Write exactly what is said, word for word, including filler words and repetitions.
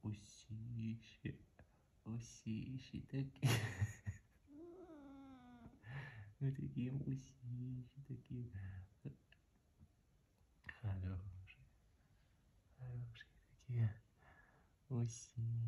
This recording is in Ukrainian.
Усіші, усіші такі. Ви такі усіші такі. Хороші. Хороші такі. Усі.